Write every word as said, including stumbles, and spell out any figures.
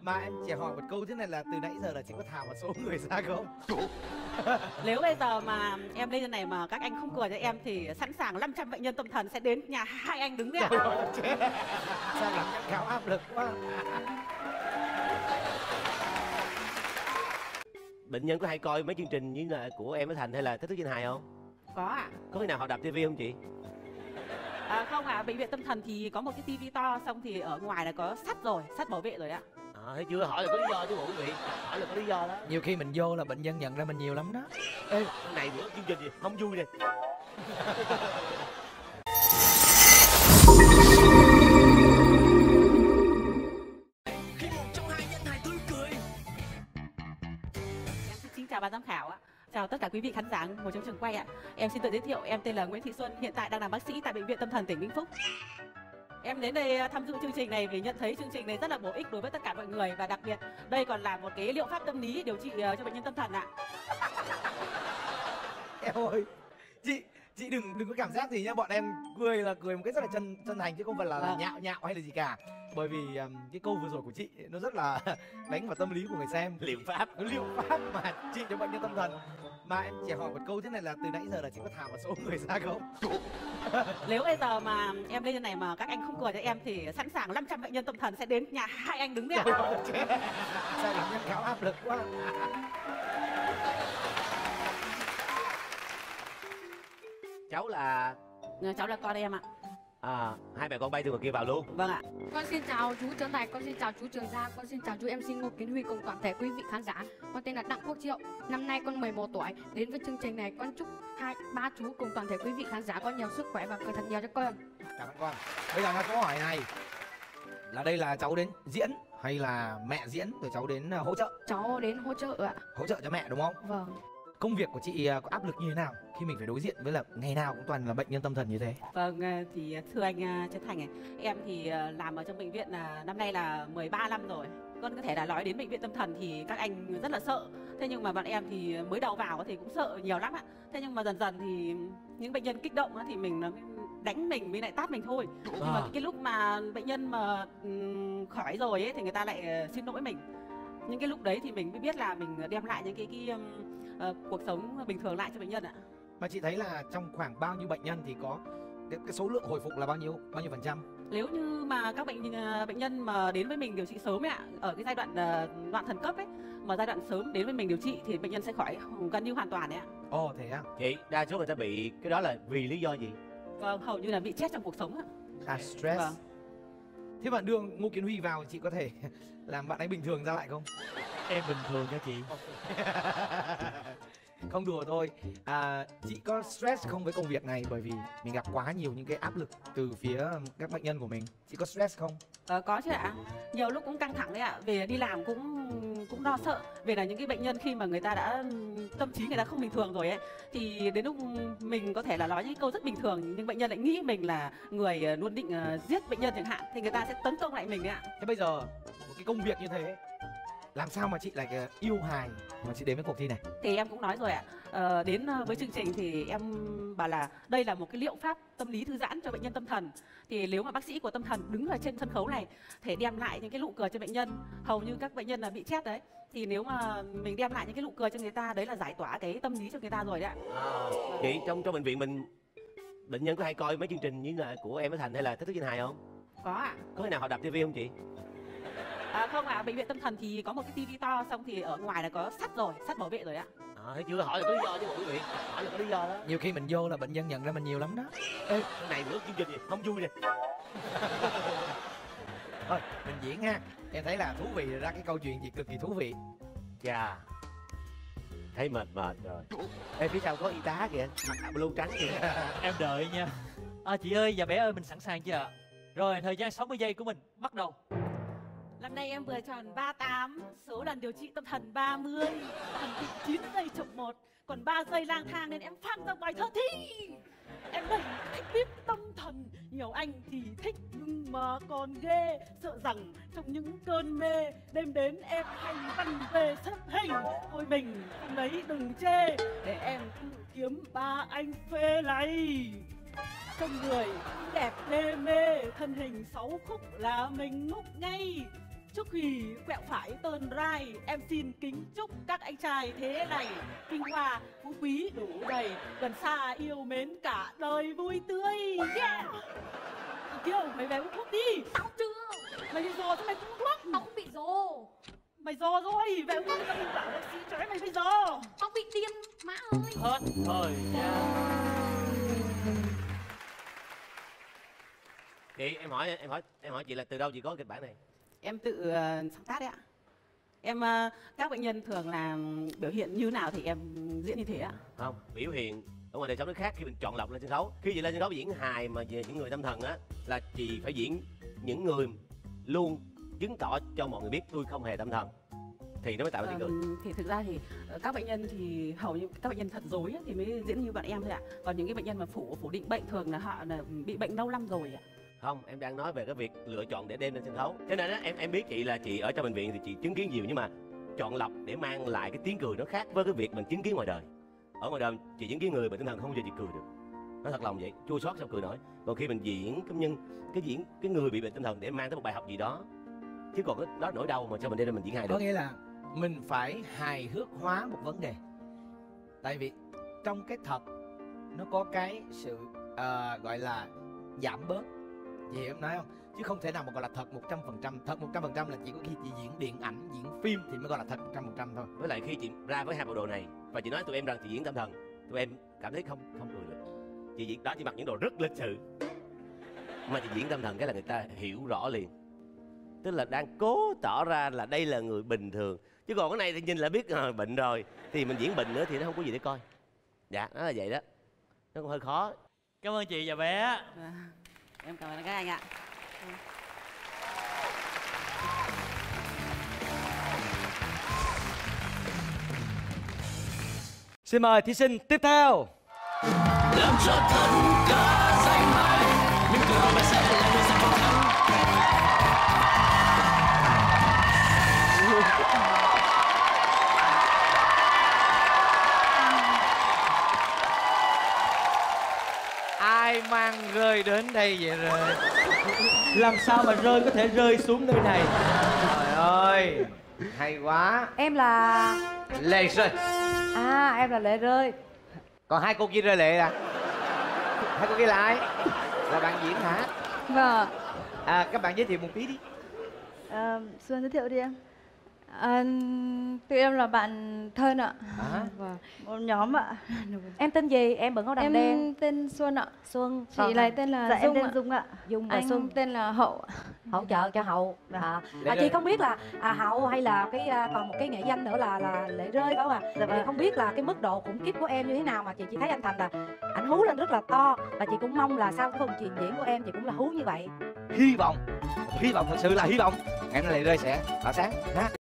Mà em chỉ hỏi một câu thế này là từ nãy giờ là chị có thả một số người ra không? Nếu bây giờ mà em lên trên này mà các anh không cười cho em thì sẵn sàng năm trăm bệnh nhân tâm thần sẽ đến nhà hai anh đứng đấy ạ. Sao làm em khá áp lực quá. Bệnh nhân có hay coi mấy chương trình như là của Em Với Thành hay là Thách Thức Danh Hài không? Có ạ. Có khi nào họ đập tivi không chị? À, không ạ, à, bệnh viện tâm thần thì có một cái tivi to, xong thì ở ngoài là có sắt rồi, sắt bảo vệ rồi ạ. À, thấy chưa? Hỏi là có lý do chứ bộ quý vị. Hỏi là có lý do đó. Nhiều khi mình vô là bệnh nhân nhận ra mình nhiều lắm đó. Ê, con này bữa chương trình gì? Không vui nè. Xin chào ban giám khảo ạ. Chào tất cả quý vị khán giả ngồi trong trường quay ạ. Em xin tự giới thiệu, em tên là Nguyễn Thị Xuân, hiện tại đang làm bác sĩ tại Bệnh viện Tâm thần tỉnh Vĩnh Phúc. Em đến đây tham dự chương trình này vì nhận thấy chương trình này rất là bổ ích đối với tất cả mọi người, và đặc biệt đây còn là một cái liệu pháp tâm lý điều trị cho bệnh nhân tâm thần ạ. Em ơi, chị chị đừng đừng có cảm giác gì nhá, bọn em cười là cười một cách rất là chân chân thành chứ không phải là, là nhạo nhạo hay là gì cả. Bởi vì um, cái câu vừa rồi của chị nó rất là đánh vào tâm lý của người xem. Liệu pháp, liệu pháp mà trị cho bệnh nhân tâm thần. Mà em chỉ hỏi một câu thế này là từ nãy giờ là chị có thả một số người ra không? Nếu bây giờ mà em lên trên này mà các anh không cười cho em thì sẵn sàng năm trăm bệnh nhân tâm thần sẽ đến nhà hai anh đứng đấy ạ. Sao làm em khá áp lực quá. Cháu là... Cháu là con em ạ. À, hai mẹ con bay từ ngoài kia vào luôn. Vâng ạ. Con xin chào chú Trấn Thành, con xin chào chú Trường Giang, con xin chào chú em xê Ngô Kiến Huy cùng toàn thể quý vị khán giả. Con tên là Đặng Quốc Triệu, năm nay con mười một tuổi. Đến với chương trình này con chúc hai ba chú cùng toàn thể quý vị khán giả có nhiều sức khỏe và cười thật nhiều cho con. Cảm ơn con. Bây giờ là câu hỏi này là đây là cháu đến diễn hay là mẹ diễn rồi cháu đến hỗ trợ? Cháu đến hỗ trợ ạ. Hỗ trợ cho mẹ đúng không? Vâng. Công việc của chị có áp lực như thế nào khi mình phải đối diện với là ngày nào cũng toàn là bệnh nhân tâm thần như thế? Vâng, thì thưa anh Trấn Thành này, em thì làm ở trong bệnh viện là năm nay là mười ba năm rồi. Con có thể là nói đến bệnh viện tâm thần thì các anh rất là sợ. Thế nhưng mà bọn em thì mới đầu vào thì cũng sợ nhiều lắm ạ. Thế nhưng mà dần dần thì những bệnh nhân kích động thì mình đánh mình với lại tát mình thôi. À. Nhưng mà cái lúc mà bệnh nhân mà khỏi rồi ấy, thì người ta lại xin lỗi mình. Những cái lúc đấy thì mình mới biết là mình đem lại những cái cái uh, cuộc sống bình thường lại cho bệnh nhân ạ. Mà chị thấy là trong khoảng bao nhiêu bệnh nhân thì có cái, cái số lượng hồi phục là bao nhiêu bao nhiêu phần trăm? Nếu như mà các bệnh bệnh nhân mà đến với mình điều trị sớm ấy ạ, ở cái giai đoạn uh, loạn thần cấp ấy, mà giai đoạn sớm đến với mình điều trị thì bệnh nhân sẽ khỏi gần như hoàn toàn đấy ạ. Ồ thế à? Chị, đa số người ta bị cái đó là vì lý do gì? Vâng, hầu như là bị chết trong cuộc sống ạ. À, stress. Vâng. Thế bạn đưa Ngô Kiến Huy vào, chị có thể làm bạn ấy bình thường ra lại không? Em bình thường nha chị. Không đùa thôi. À, chị có stress không với công việc này, bởi vì mình gặp quá nhiều những cái áp lực từ phía các bệnh nhân của mình. Chị có stress không? Ờ, có chứ ạ. Nhiều lúc cũng căng thẳng đấy ạ. Về đi làm cũng cũng lo sợ. Về là những cái bệnh nhân khi mà người ta đã tâm trí người ta không bình thường rồi ấy, thì đến lúc mình có thể là nói những câu rất bình thường nhưng bệnh nhân lại nghĩ mình là người luôn định uh, giết bệnh nhân chẳng hạn, thì người ta sẽ tấn công lại mình đấy ạ. Thế bây giờ một cái công việc như thế, làm sao mà chị lại yêu hài mà chị đến với cuộc thi này? Thì em cũng nói rồi ạ. Ờ, đến với chương trình thì em bảo là đây là một cái liệu pháp tâm lý thư giãn cho bệnh nhân tâm thần. Thì nếu mà bác sĩ của tâm thần đứng ở trên sân khấu này thể đem lại những cái nụ cười cho bệnh nhân, hầu như các bệnh nhân là bị chết đấy, thì nếu mà mình đem lại những cái nụ cười cho người ta, đấy là giải tỏa cái tâm lý cho người ta rồi đấy ạ. À, chị, trong trong bệnh viện mình bệnh nhân có hay coi mấy chương trình như là của Em Với Thành hay là Thách Thức Danh Hài không? Có ạ. Có khi nào họ đập tivi không chị? À, không ạ, à, bệnh viện tâm thần thì có một cái tivi to, xong thì ở ngoài là có sắt rồi, sắt bảo vệ rồi ạ. À, thấy chưa? Hỏi là có lý do chứ bộ quý vị. Hỏi là có lý do đó. Nhiều khi mình vô là bệnh nhân nhận ra mình nhiều lắm đó. Ê, con này bữa chương trình gì? Không vui nè. Thôi, mình diễn ha. Em thấy là thú vị, ra cái câu chuyện gì cực kỳ thú vị. Chà, thấy mệt mệt rồi. Ê, phía sau có y tá kìa, mặc áo blue trắng kìa. Em đợi nha. À, chị ơi và bé ơi, mình sẵn sàng chưa ạ? Rồi, thời gian sáu mươi giây của mình bắt đầu. Năm nay em vừa tròn ba mươi tám, số lần điều trị tâm thần ba mươi, thần định chín giây chục một, còn ba giây lang thang nên em phang ra ngoài thơ thi. Em đầy thích biết tâm thần, nhiều anh thì thích nhưng mà còn ghê, sợ rằng trong những cơn mê đêm đến em hành văn về xếp hình. Thôi mình không lấy đừng chê, để em tự kiếm ba anh phê này. Trong người đẹp đê mê, thân hình sáu khúc là mình ngúc ngay. chúc hì quẹo phải tơn rai. Em xin kính chúc các anh trai thế này kinh hoa phú quý đủ đầy, gần xa yêu mến cả đời vui tươi. Yeah. Kiều, mày về uống thuốc đi. Tao chưa. Mày bị rồ sao mày không uống thuốc? Tao không bị rồ. Mày rồ rồi, về uống thuốc tao mình bảo bác sĩ cho mày bây giờ. Tao bị tiêm, má ơi. Hết thời gian. Chị em hỏi em hỏi em hỏi chị là từ đâu chị có kịch bản này? Em tự uh, sáng tác đấy ạ. Em uh, các bệnh nhân thường là biểu hiện như nào thì em diễn như thế ạ. Không, biểu hiện ở ngoài đời sống nó khác khi mình chọn lọc lên sân khấu. Khi chị lên sân khấu diễn hài mà về những người tâm thần á là chị phải diễn những người luôn chứng tỏ cho mọi người biết tôi không hề tâm thần thì nó mới tạo ra tiếng cười. Uh, thì thực ra thì uh, các bệnh nhân thì hầu như các bệnh nhân thật dối á, thì mới diễn như bọn em thôi ạ. Còn những cái bệnh nhân mà phủ phủ định bệnh thường là họ là bị bệnh lâu năm rồi ạ. Không, em đang nói về cái việc lựa chọn để đem lên sân khấu. Cho nên á, em em biết chị là chị ở trong bệnh viện thì chị chứng kiến nhiều, nhưng mà chọn lọc để mang lại cái tiếng cười nó khác với cái việc mình chứng kiến ngoài đời. Ở ngoài đời chị chứng kiến người bệnh tinh thần không bao giờ chị cười được, nói thật lòng vậy, chua xót sao cười nổi. Còn khi mình diễn cái nhân cái diễn cái người bị bệnh tâm thần để mang tới một bài học gì đó, chứ còn cái đó nỗi đau mà sao mình đem ra mình diễn hài được. Có nghĩa là mình phải hài hước hóa một vấn đề. Tại vì trong cái thật nó có cái sự uh, gọi là giảm bớt, chị hiểu em nói không? Chứ không thể nào mà gọi là thật một trăm phần trăm. Thật một trăm phần trăm là chỉ có khi chị diễn điện ảnh, diễn phim thì mới gọi là thật một trăm phần trăm thôi. Với lại khi chị ra với hai bộ đồ này và chị nói tụi em rằng chị diễn tâm thần, tụi em cảm thấy không không cười được. Chị diễn đó, chị mặc những đồ rất lịch sự mà chị diễn tâm thần cái là người ta hiểu rõ liền, tức là đang cố tỏ ra là đây là người bình thường, chứ còn cái này thì nhìn là biết à, bệnh rồi thì mình diễn bệnh nữa thì nó không có gì để coi. Dạ, nó là vậy đó, nó cũng hơi khó. Cảm ơn chị và bé. À, em cảm ơn các anh ạ. Xin mời thí sinh tiếp theo. Làm cho tất cả danh hài, những điều mà sẽ là người sẽ phong thắng. Ai mang rơi đến đây vậy rồi? Làm sao mà rơi có thể rơi xuống nơi này? Trời ơi, hay quá. Em là... Lệ rơi. À, em là Lệ Rơi. Còn hai cô kia rơi lệ à? Hai cô kia là ai? Là bạn diễn hả? Vâng. À, các bạn giới thiệu một tí đi. À, Xuân giới thiệu đi em. À, tụi em là bạn thân ạ. À? Vâng. Một nhóm ạ. Em tên gì? Em bận áo đầm em đen. Em tên Xuân ạ. Xuân. Chị Vâng. này tên là Dạ, Dung em tên ạ. Dung ạ. Dung và Anh Xuân. tên là Hậu. Hỗ trợ cho Hậu. À, Lệ à, Rơi. chị không biết là à, Hậu hay là cái à, còn một cái nghệ danh nữa là là Lệ Rơi phải không ạ? Dạ, chị không biết là cái mức độ khủng khiếp của em như thế nào mà chị chỉ thấy anh Thành là ảnh hú lên rất là to, và chị cũng mong là sau cái phần trình diễn của em chị cũng là hú như vậy. Hy vọng, hy vọng thật sự là hy vọng em Lệ Rơi sẽ tỏa sáng ha.